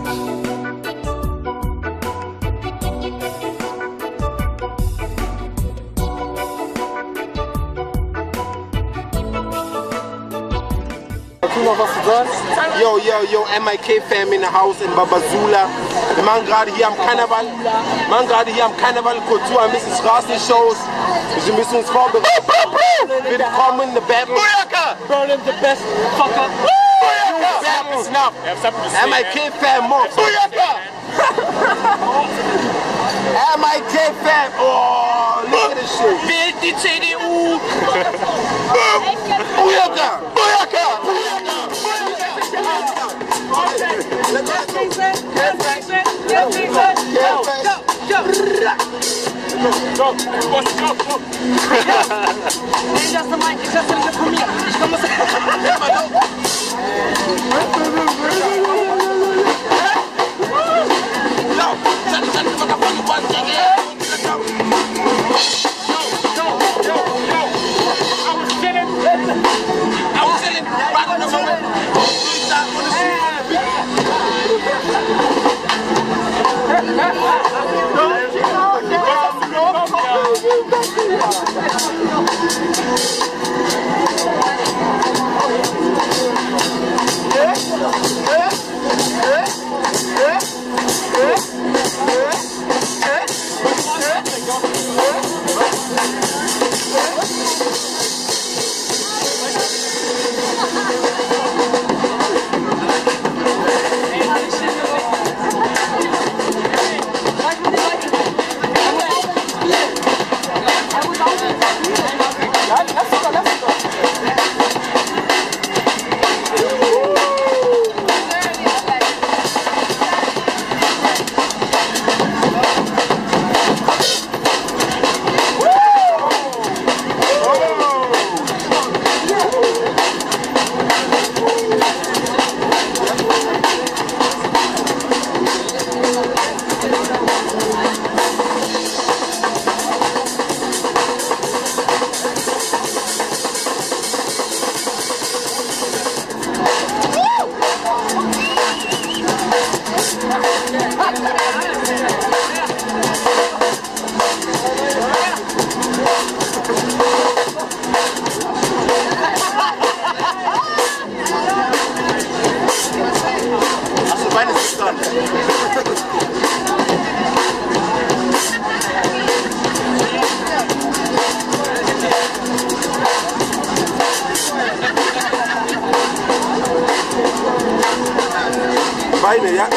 Yo, MIK FAM in the house in Babazula. Wir machen gerade hier am Karneval. Der Kulturen, ein bisschen Straßenshows. Wir müssen uns vorbereiten. Willkommen in the battle. Berlin the best fucker. MIK FAM more. MIK FAM. Oh, look at this shit. Wählt die CDU. Bujaka. Beine, ja?